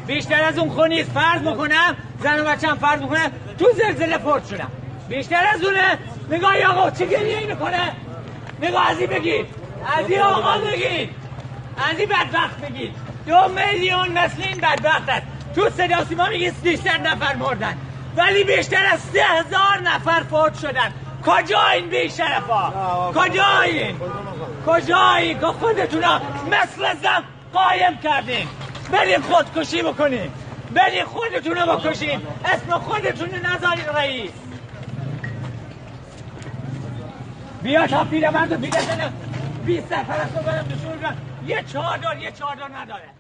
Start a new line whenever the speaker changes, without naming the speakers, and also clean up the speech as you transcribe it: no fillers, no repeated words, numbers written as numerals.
بیشتر از اون خونیست. فرض میکنم زن و بچه هم فرض میکنم تو زلزله فوت شدم. بیشتر از اونه. نگاه آقا چه گریه‌ای میکنه. نگاه از این بگید، از این آقا بگید، از این بدبخت بگید. 2 میلیون نسل این بدبخت است. تو صدا سیما میگه 300 نفر مردن ولی بیشتر از 3000 نفر فوت شدن. کجایین بیشرفا؟ کجایین؟ کجایین که خودتونا مثل زم قایم کردین؟ بریم خودکشی بکنیم، بریم خودتونو بکشیم، اسم خودتونو نذارین رئیس. بیا تا پیرمرد و پیرزن 20 سرپرست رو برم نشون بدم. یه چادر نداره.